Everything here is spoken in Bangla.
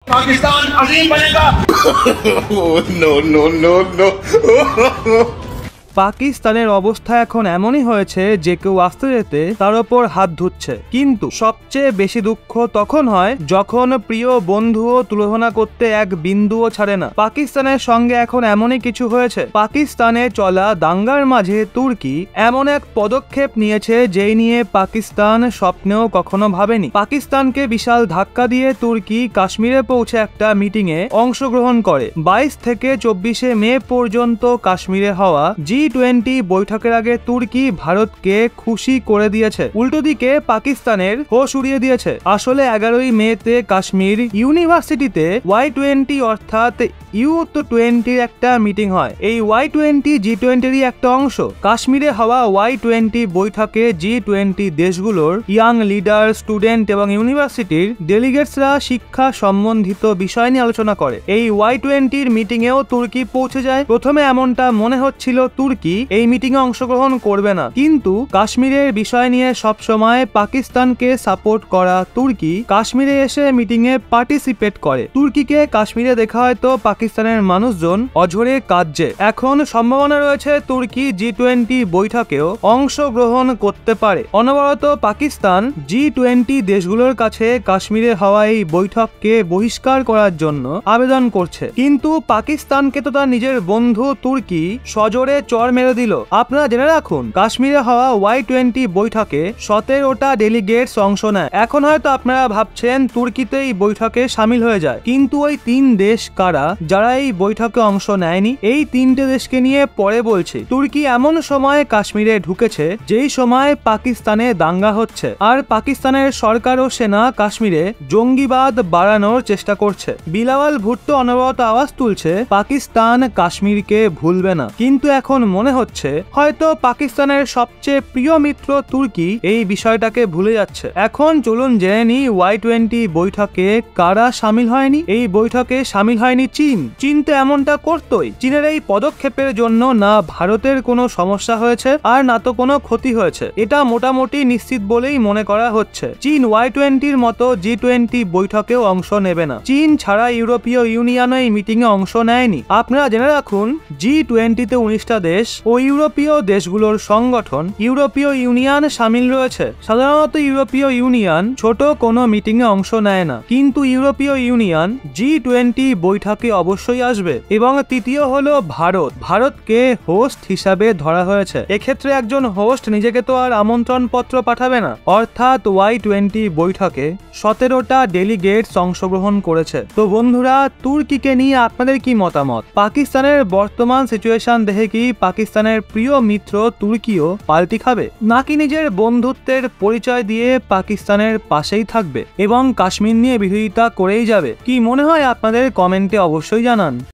पाकिस्तान अजीम बनेगा। नो नो नो नो পাকিস্তানের অবস্থা এখন এমনই হয়েছে যে কেউ আসতে যেতে তার ওপর হাত ধুচ্ছে। কিন্তু সবচেয়ে বেশি দুঃখ তখন হয় যখন প্রিয় বন্ধুও তুলনা করতে এক বিন্দুও ছাড়ে না। পাকিস্তানের সঙ্গে এখন এমনই কিছু হয়েছে। পাকিস্তানে চলা দাঙ্গার মাঝে তুর্কি এমন এক পদক্ষেপ নিয়েছে যেই নিয়ে পাকিস্তান স্বপ্নেও কখনো ভাবেনি। পাকিস্তানকে বিশাল ধাক্কা দিয়ে তুর্কি কাশ্মীরে পৌঁছে একটা মিটিং এ অংশগ্রহণ করে। 22 থেকে 24 মে পর্যন্ত কাশ্মীরে হওয়া G20 বৈঠকের আগে তুর্কি ভারতকে খুশি করে দিয়েছে, উল্টো দিকে পাকিস্তানের হোশ উড়িয়ে দিয়েছে। আসলে 11 মেতে কাশ্মীর ইউনিভার্সিটিতে Y20 অর্থাৎ ইউথ 20 একটা মিটিং হয়। এই Y20 G20 একটা অংশ। কাশ্মীরে হওয়া Y20 বৈঠকে G20 দেশগুলোর ইয়াং লিডার, স্টুডেন্ট এবং ইউনিভার্সিটির ডেলিগেটসরা শিক্ষা সম্বন্ধিত বিষয় নিয়ে আলোচনা করে। এই Y20 মিটিং এও তুর্কি পৌঁছে যায়। প্রথমে এমনটা মনে হচ্ছিল তুর্কি এই মিটিং এ অংশগ্রহণ করবে না, কিন্তু কাশ্মীরের বিষয় নিয়ে সবসময় পাকিস্তানকে সাপোর্ট করা তুর্কি কাশ্মীরে এসে মিটিং এ পার্টিসিপেট করে। তুর্কিকে কাশ্মীরে দেখা হয়তো পাকিস্তানের মানুষজন অঝরে কাঁদছে। এখন সম্ভাবনা রয়েছে তুর্কি G20 বৈঠকেও অংশগ্রহণ করতে পারে। অনবরত পাকিস্তান G20 দেশগুলোর কাছে কাশ্মীরে হওয়া এই বৈঠককে বহিষ্কার করার জন্য আবেদন করছে, কিন্তু পাকিস্তানকে তো তার নিজের বন্ধু তুর্কি সজোরে চর মেরে দিল। আপনারা জেনে রাখুন, কাশ্মীরে হওয়া Y20 বৈঠকে 17টা ডেলিগেটস অংশ নেয়। এখন হয়তো আপনারা ভাবছেন তুর্কিতে এই বৈঠকে সামিল হয়ে যায়, কিন্তু ওই 3 দেশ কারা যারা এই বৈঠকে অংশ নেয়নি? এই 3টে দেশকে নিয়ে পরে বলছি। তুর্কি এমন সময় কাশ্মীরে ঢুকেছে যেই সময় পাকিস্তানে দাঙ্গা হচ্ছে, আর পাকিস্তানের সরকার ও সেনা কাশ্মীরে জঙ্গিবাদ বাড়ানোর চেষ্টা করছে। বিলাওয়াল ভুট্টো অনবরত আওয়াজ তুলছে পাকিস্তান কাশ্মীরকে ভুলবে না, কিন্তু এখন মনে হচ্ছে হয়তো পাকিস্তানের সবচেয়ে প্রিয় মিত্র তুর্কি এই বিষয়টাকে ভুলে যাচ্ছে। এখন চলুন জেনে নিই Y20 বৈঠকে কারা সামিল হয়নি। এই বৈঠকে সামিল হয়নি চীন। চীন তো এমনটা করতোই। চীনের এই পদক্ষেপের জন্য না ভারতের কোনো সমস্যা হয়েছে আর না তো কোনো ক্ষতি হয়েছে, এটা মোটামুটি নিশ্চিত বলেই মনে করা হচ্ছে। চীন Y20 মতো G20 বৈঠকেও অংশ নেবে না। চীন ছাড়া ইউরোপীয় ইউনিয়ন এই মিটিং এ অংশ নেয়নি। আপনারা জেনে রাখুন, G20 তে 19টা দেশ ও ইউরোপীয় দেশগুলোর সংগঠন ইউরোপীয় ইউনিয়ন সামিল রয়েছে। সাধারণত ইউরোপীয় ইউনিয়ন ছোট কোনো মিটিং এ অংশ নেয় না, কিন্তু ইউরোপীয় ইউনিয়ন G20 বৈঠকে অবশ্যই আসবে। এবং তৃতীয় হলো ভারত। ভারতকে হোস্ট হিসাবে ধরা হয়েছে। এক্ষেত্রে একজন হোস্ট নিজেকে তো আর আমন্ত্রণ পত্র পাঠাবে না, অর্থাৎ Y20 বৈঠকে 17টা ডেলিগেটস অংশগ্রহণ করেছে। তো বন্ধুরা, তুর্কিকে নিয়ে আপনাদের কি মতামত? পাকিস্তানের বর্তমান সিচুয়েশন দেখে কি পাকিস্তানের প্রিয় মিত্র তুর্কিও পাল্টি খাবে, নাকি নিজের বন্ধুত্বের পরিচয় দিয়ে পাকিস্তানের পাশেই থাকবে এবং কাশ্মীর নিয়ে বিরোধিতা করেই যাবে? কি মনে হয় আপনাদের? কমেন্টে অবশ্যই জানান।